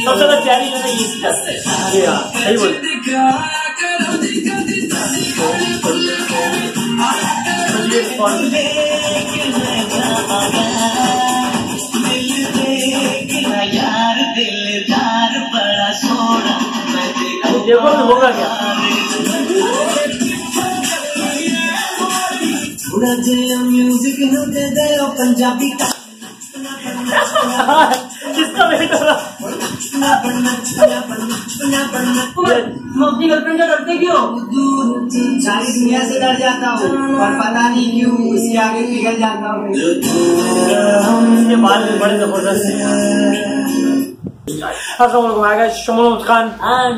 सबसे ज्यादा प्यारी जो है ये लगता है। अरे यार सही बोल। देखो तो होगा क्या? म्यूजिक पंजाबी किसका वेट हो रहा? मैं अपनी गर्लफ्रेंड का डरते क्यों? सारी दुनिया से डर जाता हूँ और पता नहीं क्यों उसके आगे पिघल जाता हूँ। इसके बाल भी बड़े जबरदस्त हैं। शमोल खान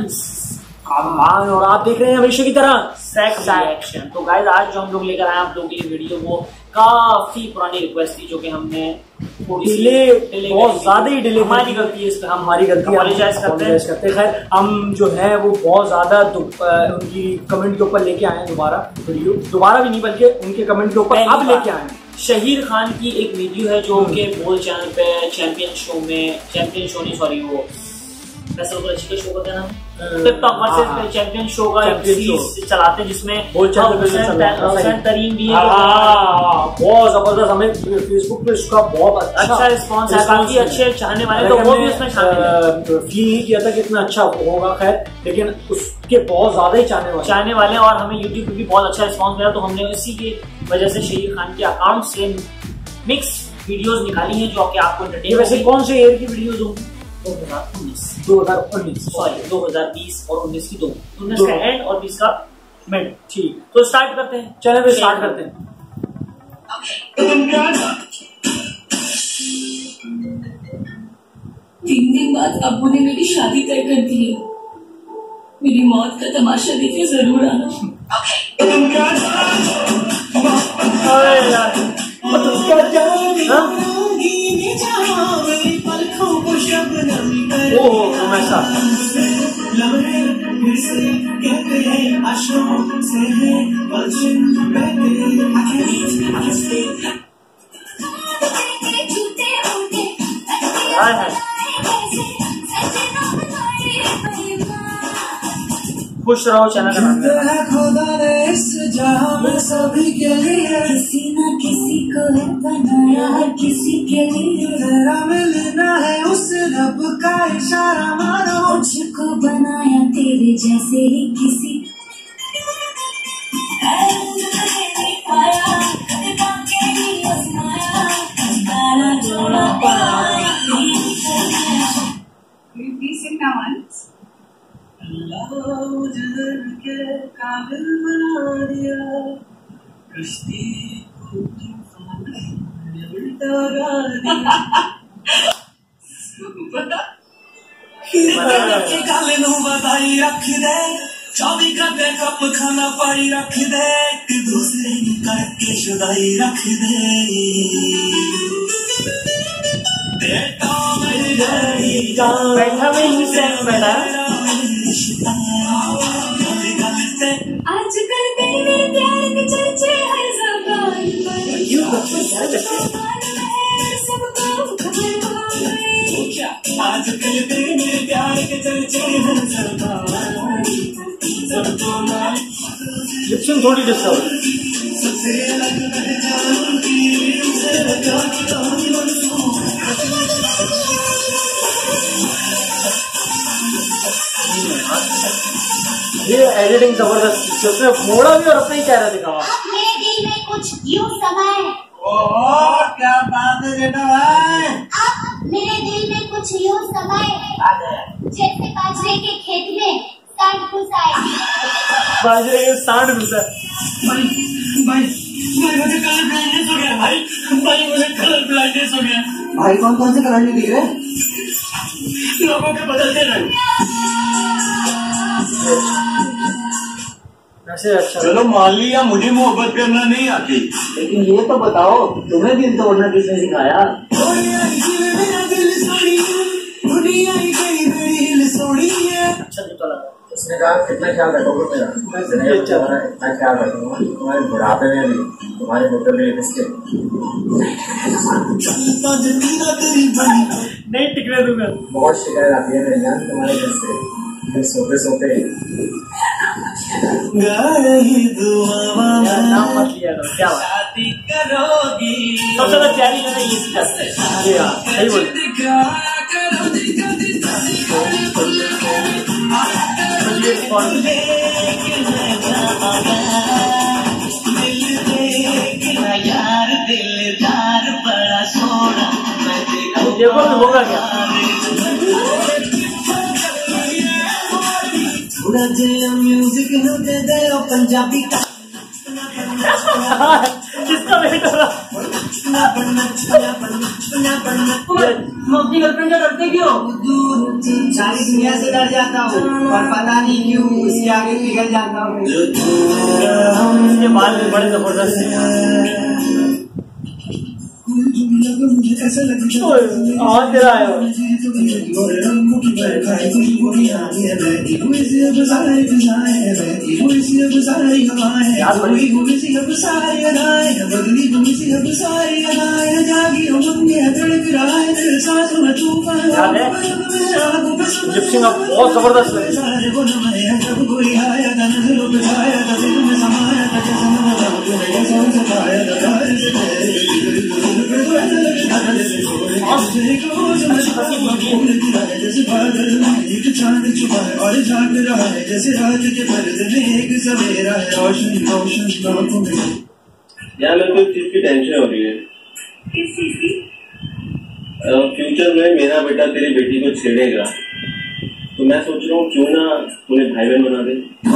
और आप देख रहे हैं हमेशा की तरह सेक्स एक्शन। तो गाइस आज जो हम लोग लेकर आए आप लोगों के लिए वीडियो, वो काफी पुरानी रिक्वेस्ट थी जो कि हमने डिले बहुत ज्यादा ही डिले, हमारी गलती है, इस पे हम हमारी गलती apologize करते हैं। खैर हम जो है वो बहुत ज्यादा उनकी कमेंट के ऊपर लेके आए हैं वीडियो दोबारा भी नहीं बल्कि उनके कमेंट के ऊपर अब लेके आए हैं। शहीर खान की एक वीडियो है जो उनके बोल चैनल पे चैंपियन शो वो फैसल कुरैशी का शो का नाम टिकटॉक वर्सेस चैंपियन शो का सीरीज चलाते हैं जिसमें हुसैन तरीन भी है। बहुत जबरदस्त, हमें फेसबुक पे उसका बहुत अच्छा रिस्पॉन्स है, काफी अच्छे चाहने वाले तो वो भी उसमें शामिल है। फील नहीं किया था कि इतना अच्छा होगा, खैर लेकिन उसके बहुत ज्यादा ही चाहने वाले और हमें यूट्यूब पे भी बहुत अच्छा रिस्पॉन्स मिला, तो हमने इसी की वजह से शहीर खान के अकाउंट से मिक्स वीडियोस निकाली हैं जो कि आपको एंटरटेन। वैसे कौन से ईयर की वीडियोस होंगी? 2019 सॉरी 2020 और 19 की 19 का एंड और 20 का मिड। ठीक, तो स्टार्ट करते हैं। चलो फिर स्टार्ट करते हैं। 3 दिन बाद अब्बू ने मेरी शादी तय कर दी है। मेरी मौत का तमाशा देखने जरूर आना। खुश रहो चैनल का नाम सभी के लिए किसी न किसी को बनाया हर किसी के लिए। मिलना है उस रब का इशारा मारो, मुझको बनाया तेरे जैसे ही किसी। Please sing now once. के काबिल बना दिया, कश्ती को तूफान में उल्टा दिया। बधाई रख दे, 24 घंटे कप खाना पाई रख दे, दूसरे करके शुदाई रख दे। बैठा में ही सेट बैठा। आजकल तेरे प्यार के चर्चे हर ज़बान पर, सबको खबर हो गई। आजकल तेरे प्यार के चर्चे हर ज़बान पर, लिप्सिंग थोड़ी डिस्टर्ब सबसे अलग पहचान की से लगा ये एडिटिंग जबरदस्त, उसने मोड़ा भी और अपना ही चेहरा दिखा। मेरे दिल में कुछ यूं समाए। ओह क्या बात है बेटा भाई। अब मेरे दिल में कुछ यूं समाए, जैसे बाजरे के खेत में सांड घुस आए। बाजरे के सांड घुसा। भाई मुझे कलर ब्लाइंडनेस हो गया भाई। मुझे कलर ब्लाइंडनेस हो गया भाई। कौन कौन से कलर नहीं दिख रहे? लोगों के बदलते रहे। वैसे अच्छा, चलो मान लिया मुझे मोहब्बत करना नहीं आती, लेकिन ये तो बताओ तुम्हें दिल तोड़ना किसने सिखाया? अच्छा जूता लगा। उसने कहा कितना ख्याल रखोगे मेरा? इतना ख्याल रखूंगा तुम्हारे बुढ़ापे में भी, तुम्हारे होटल में इसके नहीं टिकने दूंगा। बहुत शिकायत आती है मेरे जान तुम्हारे घर से, सोते सोते नाम मत लिया करो, क्या बात। शादी करोगी सबसे ज्यादा प्यारी गाना ये चीज है। सही बोल। यार दिलदार बड़ा सोना देखो तो होगा क्या। म्यूजिक दे दे पंजाबी का किसका वेट हो रहा। अपनी गर्लफ्रेंड का डरते क्यों? सारी दुनिया से डर जाता हूँ और पता नहीं क्यों उसके आगे पिघल जाता हूँ। इसके बाल भी बड़े जबरदस्त हैं। तेरा आया जिप्सी में बहुत जबरदस्त लगे। यार मेरे को इस चीज की टेंशन हो रही है। किस चीज की? फ्यूचर में मेरा बेटा तेरी बेटी को छेड़ेगा तो मैं सोच रहा हूँ क्यों ना उन्हें भाई बहन बना दे।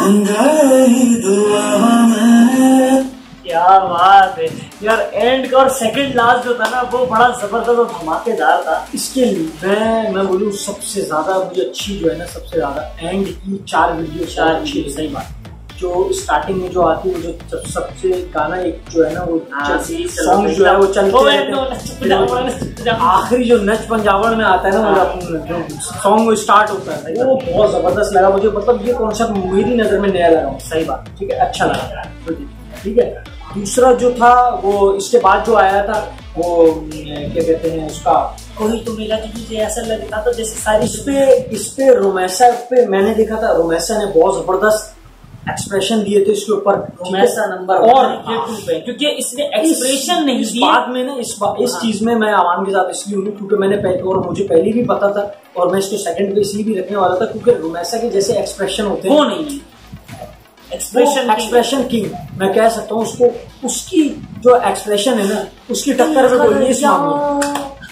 क्या बात है यार। एंड का और सेकंड लास्ट जो था ना वो बड़ा जबरदस्त और धमाकेदार था। इसके लिए मैं बोलूँ सबसे ज्यादा मुझे अच्छी जो है ना, सबसे ज्यादा एंड की 4 वीडियो अच्छी। सही बात। जो स्टार्टिंग में जो आती है वो जो सबसे गाना एक जो है ना वो सॉन्ग जो है वो चलते हैं, आखिरी जो नच पंजाबड़ में आता है ना वो सॉन्ग स्टार्ट होता है वो बहुत जबरदस्त लगा मुझे। मतलब ये कॉन्सेप्ट मेरी नजर में नया लगा। सही बात। ठीक है, अच्छा लगा। ठीक है। दूसरा जो था वो इसके बाद जो आया था वो क्या कहते हैं उसका, कोई तो मिला कि मुझे ऐसा लगता था जैसे सारी इस पे रोमैसा पे मैंने देखा था। रोमैसा ने बहुत जबरदस्त एक्सप्रेशन दिए थे इसके ऊपर। रोमैसा नंबर और क्योंकि इसने एक्सप्रेशन नहीं दिए। बाद में ना इस चीज में मैं आवाम के साथ इसलिए हूँ क्योंकि मैंने और मुझे पहले भी पता था और मैं इसको सेकंड पे इसलिए भी रखने वाला था क्योंकि रोमैसा के जैसे एक्सप्रेशन होते हैं वो नहीं है। एक्सप्रेशन किंग मैं कह सकता हूँ उसको। उसकी जो एक्सप्रेशन है ना उसकी टक्कर में कोई नहीं इस मामले।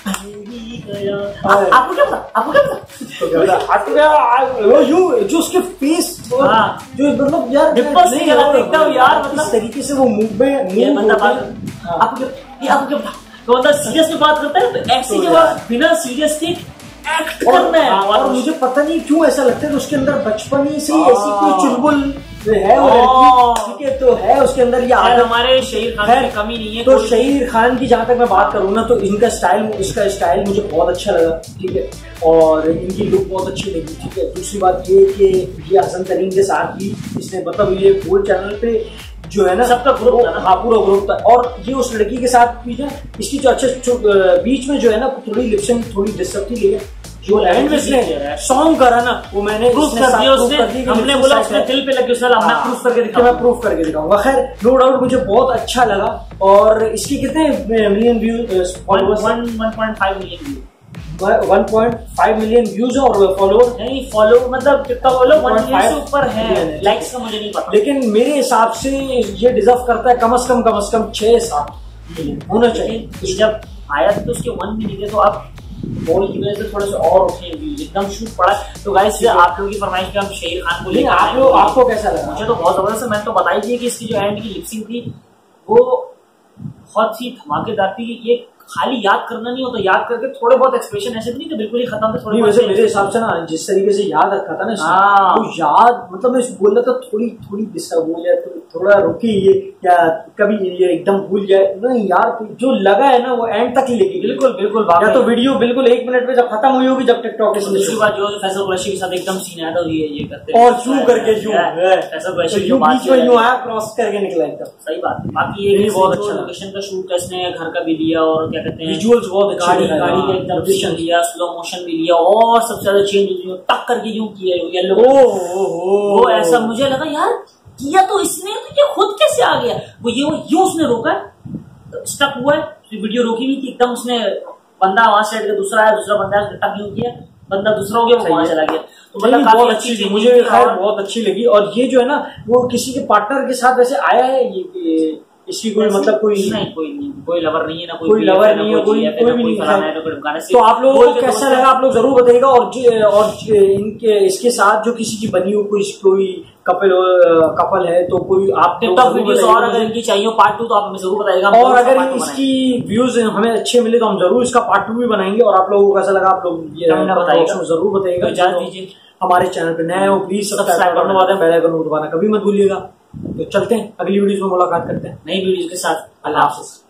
आपको क्या पता जो उसके फेस जो मतलब यार देखता हूँ यार मतलब तरीके से वो मूव में आपको क्या सीरियस में बात करता है तो ऐसी जगह बिना सीरियस के एक्ट करना है। और मुझे पता नहीं क्यों ऐसा लगता है कि उसके अंदर बचपन ही से ऐसी कोई चुलबुल है वो लड़की। ठीक है, तो है उसके अंदर ये आदत। हमारे शहीर खान की कमी नहीं है। तो शहीर खान की जहां तक मैं बात करूँ ना तो इसका स्टाइल मुझे बहुत अच्छा लगा। ठीक है, और इनकी लुक बहुत अच्छी लगी। ठीक है, दूसरी बात ये कि ये हसन करीम के साथ भी इसने मतलब ये गोल्ड चैनल पे जो है ना सबका ग्रुप था। हाँ, पूरा ग्रुप था। और ये उस लड़की के साथ भी ना इसकी जो अच्छे बीच में जो है ना थोड़ी लिपसिंग थोड़ी डिस्टर्ब थी, लेकिन जो एंड में इसने सॉन्ग करा ना वो मैंने प्रूफ कर दिया। उसने हमने बोला उसने दिल पे लगी उसने मैं प्रूफ करके दिखा, मैं प्रूफ करके दिखाऊंगा। खैर नो डाउट मुझे बहुत अच्छा लगा। और इसके कितने million views? 1.5 million views. 1.5 million views और फॉलोअर नहीं, फॉलो मतलब कितना फॉलो 1 मिलियन से ऊपर है। लाइक्स का मुझे नहीं पता, लेकिन मेरे हिसाब से ये डिजर्व करता है कम से कम 6-7 मिलियन होना चाहिए। जब आया तो उसके 1 मिलियन थे तो आप बॉल की वजह से थोड़े से और उठे व्यूज एकदम शूट पड़ा। तो गाइस आप लोगों की फरमाइश पे हम शहीर खान को लेकर आप लोग आपको कैसा लगा? मुझे तो बहुत जबरदस्त है। मैंने तो बताई थी कि इसकी जो एंड की लिपसिंग थी वो बहुत ही धमाकेदार थी। ये खाली याद करना नहीं होता, याद करके थोड़े बहुत एक्सप्रेशन ऐसे भी नहीं थे बिल्कुल ही खत्म थे, थोड़े वैसे मेरे हिसाब से ना जिस तरीके से याद रखा था ना तो याद मतलब मैं बोल रहा था थोड़ी थोड़ी डिस्टर्ब हो जाए तो थोड़ा रुकी ये या कभी ये एकदम भूल जाए नहीं यार, जो लगा है ना वो एंड तक लेके बिल्कुल बिल्कुल या तो वीडियो बिल्कुल 1 मिनट में जब खत्म हुई होगी जब टिकटॉक के दूसरी बात जो फैसल कुरैशी के साथ एकदम सीन आया था ये करते और यूं करके फैसल कुरैशी जो बीच में यूं आया क्रॉस करके निकला एकदम सही बात है। बाकी ये बहुत अच्छा लोकेशन का शूट इसने घर का भी लिया और क्या कहते हैं विजुअल्स बहुत गाड़ी का एकदम विजन लिया, स्लो मोशन भी लिया और सबसे ज्यादा चेंज टक करके यूं किया येलो वो ऐसा मुझे लगा यार किया तो इसने तो ये खुद कैसे आ गया, वो यूं उसने रोका स्टक हुआ है, वीडियो रोकी नहीं थी एकदम, उसने बंदा वहां से हट के दूसरा आया, दूसरा बंदा टक यूं किया, बंदा दूसरा हो गया वो वहां चला गया। तो मतलब बहुत अच्छी मुझे खैर बहुत अच्छी लगी। और ये जो है ना वो किसी के पार्टनर के साथ वैसे आया है ये इसकी कोई मतलब कोई लवर नहीं है ना कोई लवर नहीं है कोई भी नहीं है। तो आप लोगों को कैसा लगा आप लोग जरूर बताइएगा। और इनके इसके साथ जो किसी की बनी हो कोई कपल है तो कोई आप वीडियोस और अगर इनकी चाहिए पार्ट 2 तो आप हमें जरूर बताइएगा। और अगर इसकी व्यूज हमें अच्छे मिले तो हम जरूर इसका पार्ट 2 भी बनाएंगे। और आप लोगों को कैसा लगा आप लोग ये बताइएगा, जरूर बताइएगा। इजाजत दीजिए, हमारे चैनल पे नए हो प्लीज सब्सक्राइब करने वाले बेल आइकन को दबाना कभी मत भूलिएगा। तो चलते हैं अगली वीडियो में मुलाकात करते हैं नई वीडियो के साथ। अल्लाह हाफिज।